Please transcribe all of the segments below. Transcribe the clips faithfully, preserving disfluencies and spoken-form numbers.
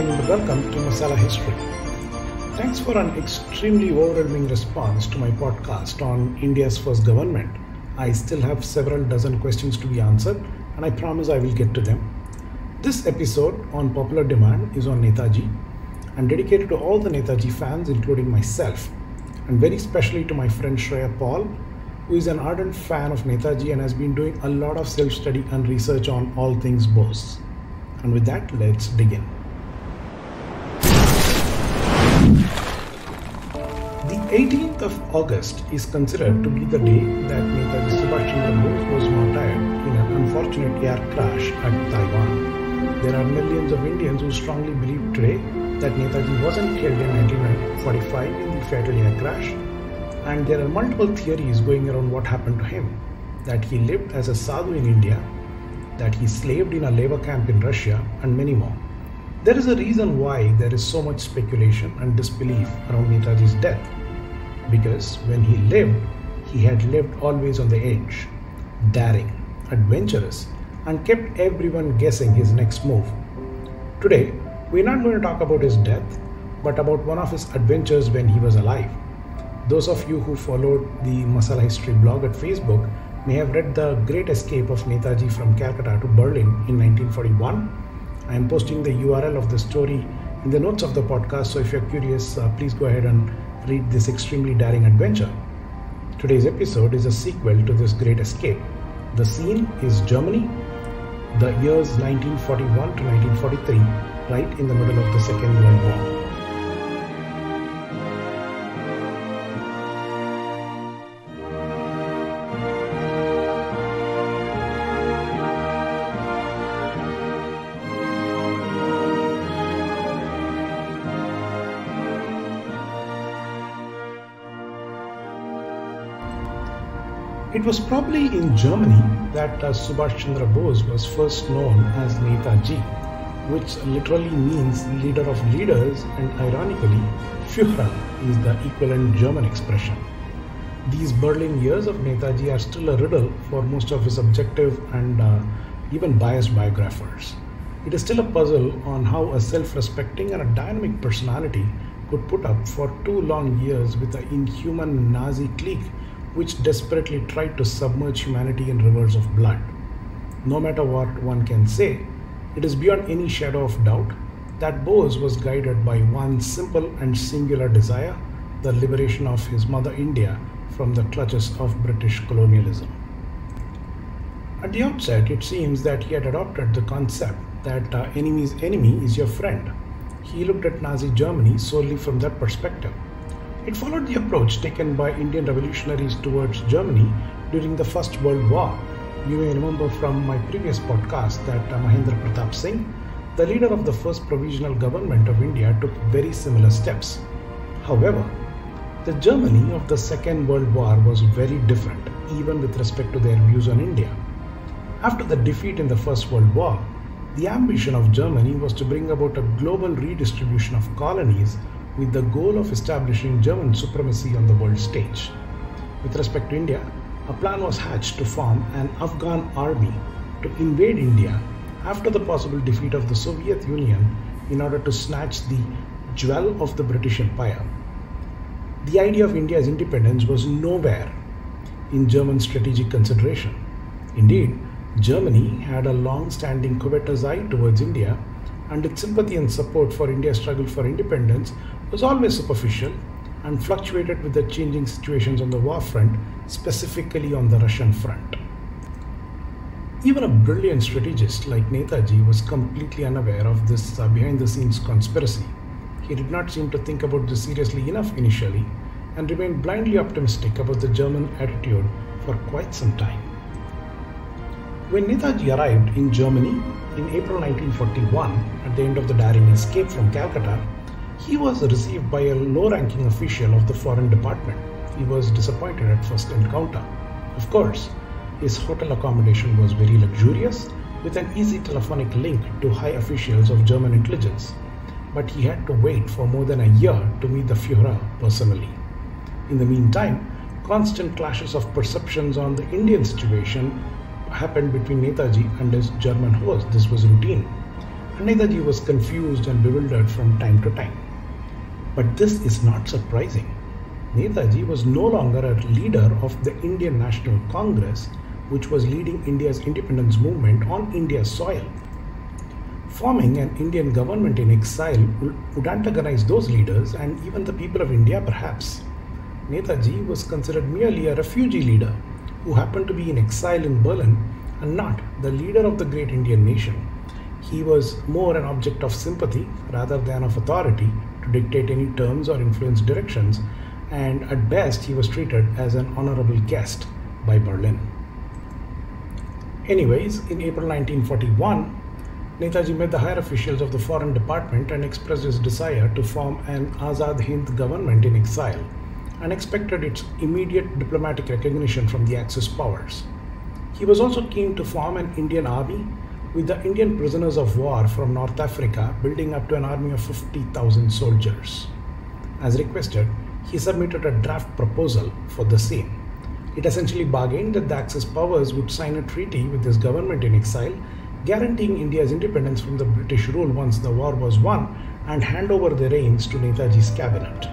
and welcome to Masala History. Thanks for an extremely overwhelming response to my podcast on India's first government. I still have several dozen questions to be answered, and I promise I will get to them. This episode on popular demand is on Netaji and dedicated to all the Netaji fans, including myself, and very specially to my friend Shreya Paul, who is an ardent fan of Netaji and has been doing a lot of self-study and research on all things Bose. And with that, let's begin. The eighteenth of August is considered to be the day that Netaji Subhash Chandra Bose was martyred in an unfortunate air crash at Taiwan. There are millions of Indians who strongly believe today that Netaji wasn't killed in nineteen forty-five in the fatal air crash, and there are multiple theories going around what happened to him. That he lived as a sadhu in India, that he slaved in a labor camp in Russia, and many more. There is a reason why there is so much speculation and disbelief around Netaji's death. Because when he lived, he had lived always on the edge, daring, adventurous, and kept everyone guessing his next move. Today, we're not going to talk about his death, but about one of his adventures when he was alive. Those of you who followed the Masala History blog at Facebook may have read The Great Escape of Netaji from Calcutta to Berlin in nineteen forty-one. I am posting the U R L of the story in the notes of the podcast, so if you're curious, uh, please go ahead and read this extremely daring adventure. Today's episode is a sequel to this great escape. The scene is Germany, the years nineteen forty-one to nineteen forty-three, right in the middle of the Second World War. It was probably in Germany that uh, Subhash Chandra Bose was first known as Netaji, which literally means leader of leaders, and ironically, Führer is the equivalent German expression. These Berlin years of Netaji are still a riddle for most of his objective and uh, even biased biographers. It is still a puzzle on how a self-respecting and a dynamic personality could put up for two long years with the inhuman Nazi clique which desperately tried to submerge humanity in rivers of blood. No matter what one can say, it is beyond any shadow of doubt that Bose was guided by one simple and singular desire: the liberation of his mother India from the clutches of British colonialism. At the outset, it seems that he had adopted the concept that uh, enemy's enemy is your friend. He looked at Nazi Germany solely from that perspective. It followed the approach taken by Indian revolutionaries towards Germany during the First World War. You may remember from my previous podcast that uh, Mahendra Pratap Singh, the leader of the first provisional government of India, took very similar steps. However, the Germany of the Second World War was very different, even with respect to their views on India. After the defeat in the First World War, the ambition of Germany was to bring about a global redistribution of colonies with the goal of establishing German supremacy on the world stage. With respect to India, a plan was hatched to form an Afghan army to invade India after the possible defeat of the Soviet Union in order to snatch the jewel of the British Empire. The idea of India's independence was nowhere in German strategic consideration. Indeed, Germany had a long-standing covetous eye towards India, and its sympathy and support for India's struggle for independence was always superficial and fluctuated with the changing situations on the war front, specifically on the Russian front. Even a brilliant strategist like Netaji was completely unaware of this uh, behind-the-scenes conspiracy. He did not seem to think about this seriously enough initially and remained blindly optimistic about the German attitude for quite some time. When Netaji arrived in Germany in April nineteen forty-one, at the end of the daring escape from Calcutta, he was received by a low-ranking official of the Foreign Department. He was disappointed at first encounter. Of course, his hotel accommodation was very luxurious, with an easy telephonic link to high officials of German intelligence. But he had to wait for more than a year to meet the Führer personally. In the meantime, constant clashes of perceptions on the Indian situation happened between Netaji and his German host. This was routine. and Netaji was confused and bewildered from time to time. But this is not surprising. Netaji was no longer a leader of the Indian National Congress, which was leading India's independence movement on India's soil. Forming an Indian government in exile would antagonize those leaders and even the people of India perhaps. Netaji was considered merely a refugee leader who happened to be in exile in Berlin and not the leader of the great Indian nation. He was more an object of sympathy rather than of authority to dictate any terms or influence directions, and at best he was treated as an honorable guest by Berlin. Anyways, in April nineteen forty-one, Netaji met the higher officials of the Foreign Department and expressed his desire to form an Azad Hind government in exile and expected its immediate diplomatic recognition from the Axis powers. He was also keen to form an Indian army with the Indian prisoners of war from North Africa building up to an army of fifty thousand soldiers. As requested, he submitted a draft proposal for the same. It essentially bargained that the Axis powers would sign a treaty with this government in exile, guaranteeing India's independence from the British rule once the war was won, and hand over the reins to Netaji's cabinet.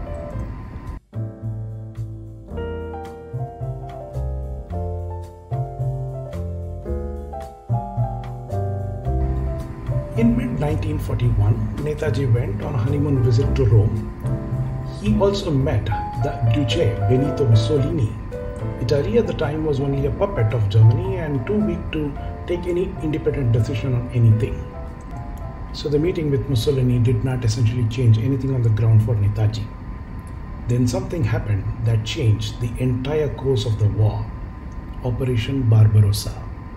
In mid nineteen forty-one, Netaji went on a honeymoon visit to Rome. He also met the Duce Benito Mussolini. Italy at the time was only a puppet of Germany and too weak to take any independent decision on anything. So the meeting with Mussolini did not essentially change anything on the ground for Netaji. Then something happened that changed the entire course of the war. Operation Barbarossa.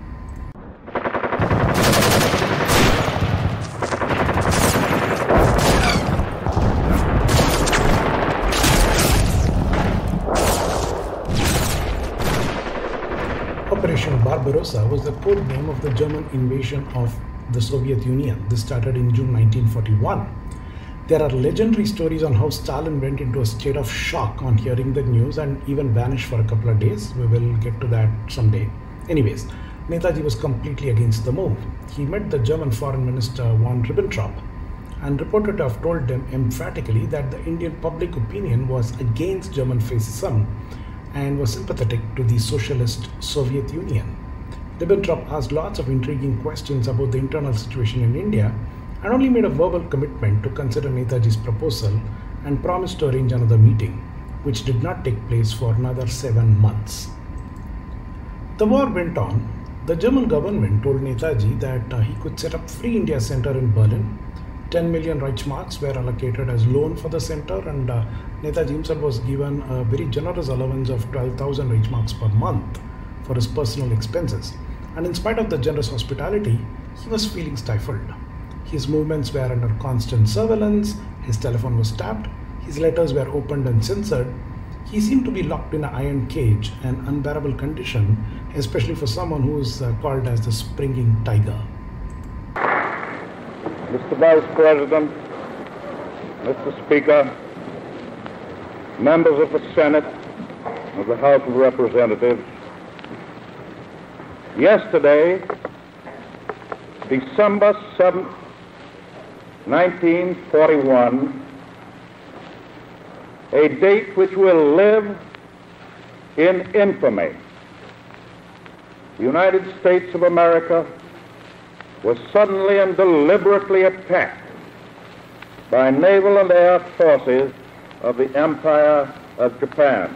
Operation Barbarossa was the code name of the German invasion of the Soviet Union. This started in June nineteen forty-one. There are legendary stories on how Stalin went into a state of shock on hearing the news and even vanished for a couple of days. We will get to that someday. Anyways, Netaji was completely against the move. He met the German Foreign Minister von Ribbentrop and reported to have told them emphatically that the Indian public opinion was against German fascism and was sympathetic to the socialist Soviet Union. Ribbentrop asked lots of intriguing questions about the internal situation in India and only made a verbal commitment to consider Netaji's proposal and promised to arrange another meeting, which did not take place for another seven months. The war went on. The German government told Netaji that uh, he could set up Free India Center in Berlin. ten million Reichsmarks were allocated as loan for the center, and uh, Netaji himself was given a very generous allowance of twelve thousand Reichsmarks per month for his personal expenses. And in spite of the generous hospitality, he was feeling stifled. His movements were under constant surveillance, his telephone was tapped, his letters were opened and censored. He seemed to be locked in an iron cage, an unbearable condition, especially for someone who is uh, called as the springing tiger. Mister Vice President, Mister Speaker, members of the Senate, of the House of Representatives, yesterday, December seventh, nineteen forty-one, a date which will live in infamy, the United States of America was suddenly and deliberately attacked by naval and air forces of the Empire of Japan.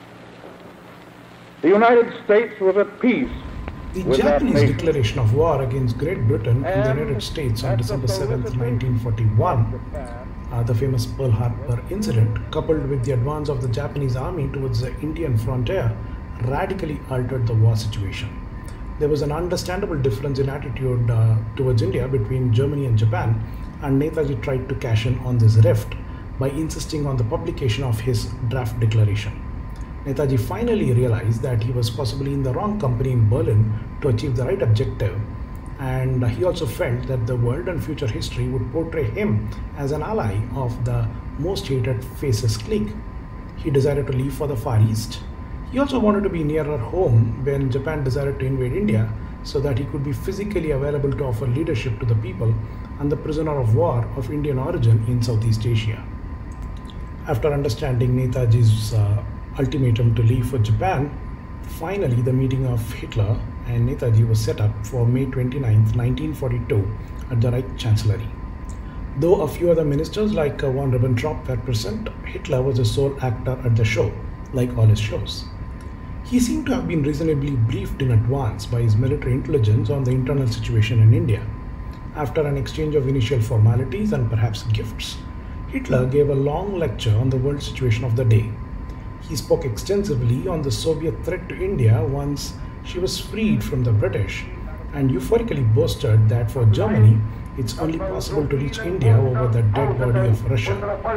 The United States was at peace The with Japanese that nation. declaration of war against Great Britain and the And United States on at the December seventh, solicitation nineteen forty-one, of Japan, uh, the famous Pearl Harbor incident, coupled with the advance of the Japanese army towards the Indian frontier, radically altered the war situation. There was an understandable difference in attitude uh, towards India between Germany and Japan, and Netaji tried to cash in on this rift by insisting on the publication of his draft declaration. Netaji finally realized that he was possibly in the wrong company in Berlin to achieve the right objective, and he also felt that the world and future history would portray him as an ally of the most hated fascist clique. He decided to leave for the Far East. He also wanted to be nearer home when Japan decided to invade India, so that he could be physically available to offer leadership to the people and the prisoner of war of Indian origin in Southeast Asia. After understanding Netaji's uh, ultimatum to leave for Japan, finally the meeting of Hitler and Netaji was set up for May twenty-ninth, nineteen forty-two at the Reich Chancellery. Though a few other ministers like uh, von Ribbentrop were present, Hitler was the sole actor at the show, like all his shows. He seemed to have been reasonably briefed in advance by his military intelligence on the internal situation in India. After an exchange of initial formalities and perhaps gifts, Hitler gave a long lecture on the world situation of the day. He spoke extensively on the Soviet threat to India once she was freed from the British, and euphorically boasted that for Germany, it's only possible to reach India over the dead body of Russia.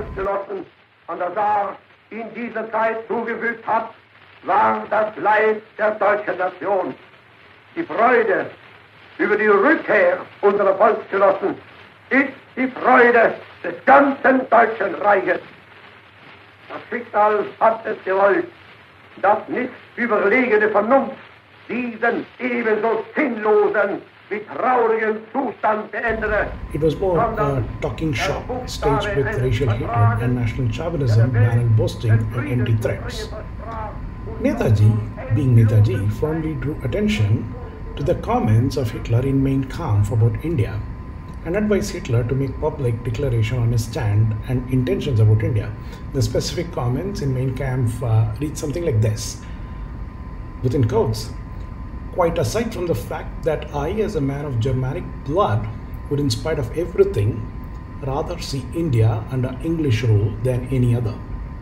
In dieser Zeit zugefügt hat, war das Leid der deutschen Nation. Die Freude über die Rückkehr unserer Volksgenossen ist die Freude des ganzen deutschen Reiches. Das Schicksal hat es gewollt, dass nicht überlegene Vernunft diesen ebenso sinnlosen wie traurigen Zustand beendete. It was more a talking shop staged with racial hatred and national chauvinism, banal boasting and empty threats. Netaji, being Netaji, firmly drew attention to the comments of Hitler in Mein Kampf about India and advised Hitler to make public declaration on his stand and intentions about India. The specific comments in Mein Kampf uh, read something like this, within quotes: "Quite aside from the fact that I, as a man of Germanic blood, would, in spite of everything, rather see India under English rule than any other."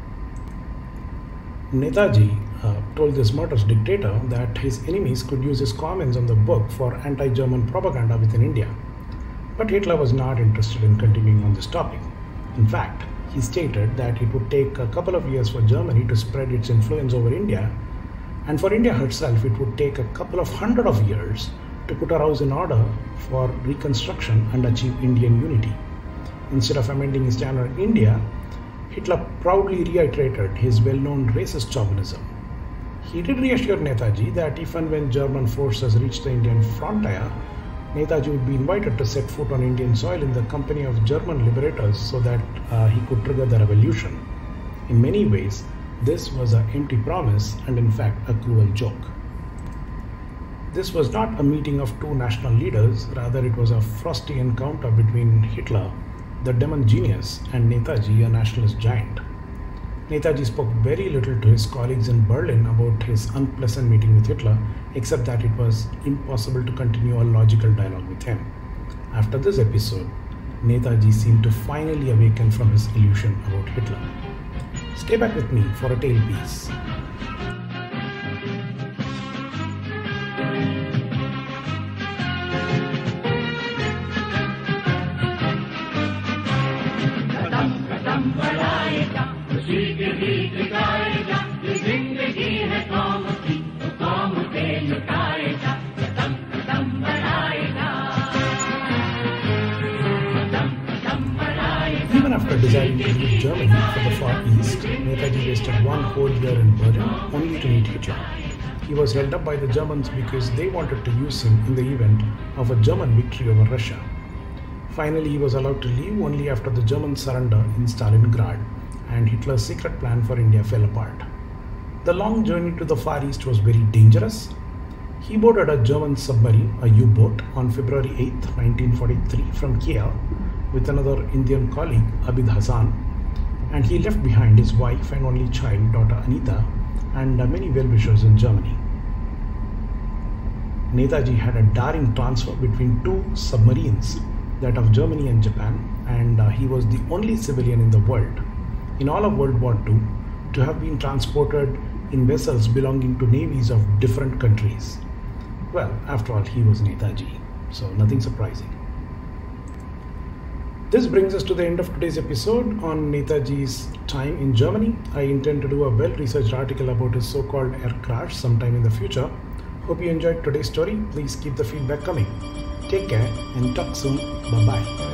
Netaji uh, told this murderous dictator that his enemies could use his comments on the book for anti-German propaganda within India. But Hitler was not interested in continuing on this topic. In fact, he stated that it would take a couple of years for Germany to spread its influence over India, and for India herself it would take a couple of hundred of years to put her house in order for reconstruction and achieve Indian unity. Instead of amending his stand on India, Hitler proudly reiterated his well-known racist chauvinism. He did reassure Netaji that if and when German forces reached the Indian frontier, Netaji would be invited to set foot on Indian soil in the company of German liberators so that uh, he could trigger the revolution. In many ways, this was an empty promise and in fact a cruel joke. This was not a meeting of two national leaders, rather it was a frosty encounter between Hitler, the demon genius, and Netaji, a nationalist giant. Netaji spoke very little to his colleagues in Berlin about his unpleasant meeting with Hitler, except that it was impossible to continue a logical dialogue with him. After this episode, Netaji seemed to finally awaken from his illusion about Hitler. Stay back with me for a tale piece. Even after deciding to leave Germany for the Far East, Netaji wasted one whole year in Berlin only to meet Hitler. He was held up by the Germans because they wanted to use him in the event of a German victory over Russia. Finally, he was allowed to leave only after the German surrender in Stalingrad, and Hitler's secret plan for India fell apart. The long journey to the Far East was very dangerous. He boarded a German submarine, a U-boat, on February eighth, nineteen forty-three from Kiel with another Indian colleague, Abid Hassan, and he left behind his wife and only child, daughter Anita, and many well-wishers in Germany. Netaji had a daring transfer between two submarines, that of Germany and Japan, and uh, he was the only civilian in the world, in all of World War Two, to have been transported in vessels belonging to navies of different countries. Well, after all, he was Netaji, so nothing surprising. This brings us to the end of today's episode on Netaji's time in Germany. I intend to do a well-researched article about his so-called air crash sometime in the future. Hope you enjoyed today's story. Please keep the feedback coming. Take care and talk soon. Bye-bye.